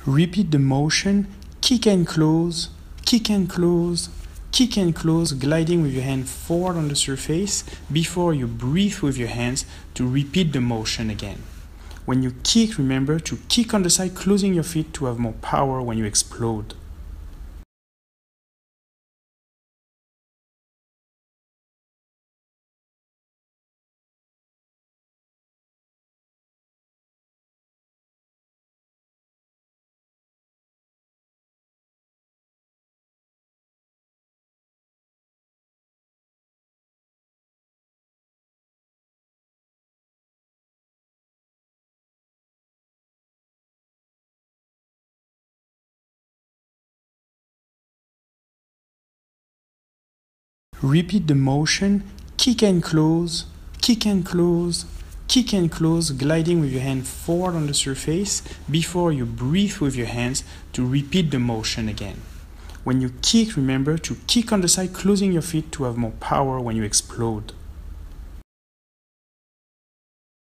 Repeat the motion, kick and close, kick and close, kick and close, gliding with your hand forward on the surface before you breathe with your hands to repeat the motion again. When you kick, remember to kick on the side, closing your feet to have more power when you explode. Repeat the motion, kick and close, kick and close, kick and close, gliding with your hand forward on the surface before you breathe with your hands to repeat the motion again. When you kick, remember to kick on the side, closing your feet to have more power when you explode.